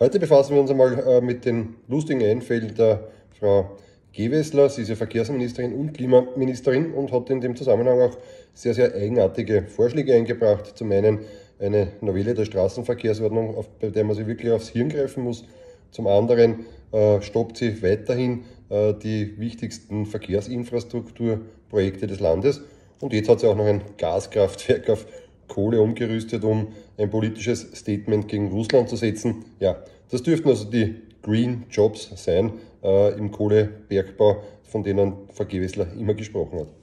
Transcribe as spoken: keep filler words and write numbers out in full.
Heute befassen wir uns einmal mit den lustigen Einfällen der Frau Gewessler. Sie ist ja Verkehrsministerin und Klimaministerin und hat in dem Zusammenhang auch sehr, sehr eigenartige Vorschläge eingebracht. Zum einen eine Novelle der Straßenverkehrsordnung, bei der man sich wirklich aufs Hirn greifen muss. Zum anderen äh, stoppt sie weiterhin äh, die wichtigsten Verkehrsinfrastrukturprojekte des Landes. Und jetzt hat sie auch noch ein Gaskraftwerk auf Kohle umgerüstet, um ein politisches Statement gegen Russland zu setzen. Ja, das dürften also die Green Jobs sein äh, im Kohlebergbau, von denen Frau Gewessler immer gesprochen hat.